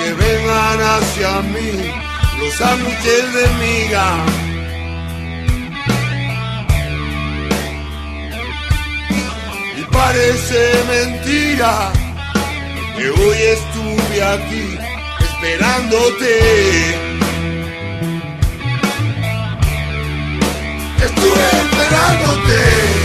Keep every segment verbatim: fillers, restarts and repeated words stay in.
que vengan hacia mí los sándwiches de miga. Y parece mentira que hoy estuve aquí esperándote. Estuve esperándote.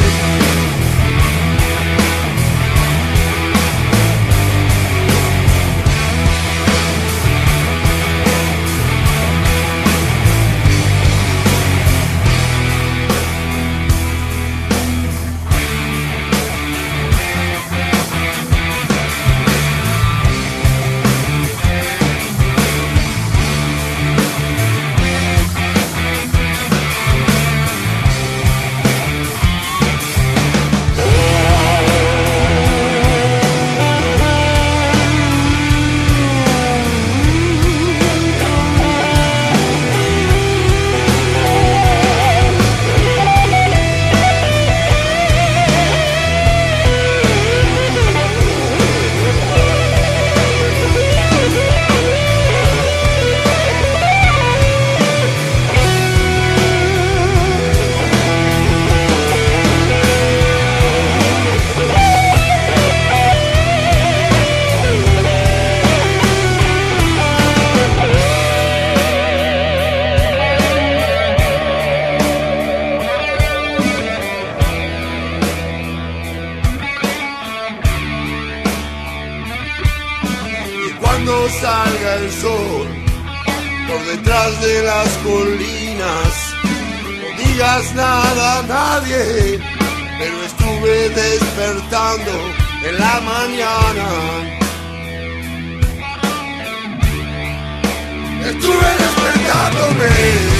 Cuando salga el sol por detrás de las colinas, no digas nada a nadie, pero estuve despertando en la mañana. Estuve despertándome.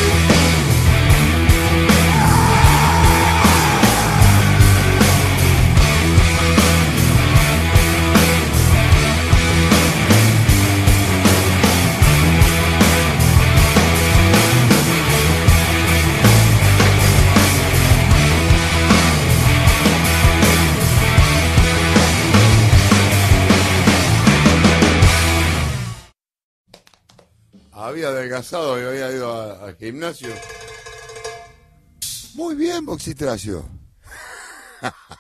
Había adelgazado y había ido a- al gimnasio. Muy bien, Boxitracio.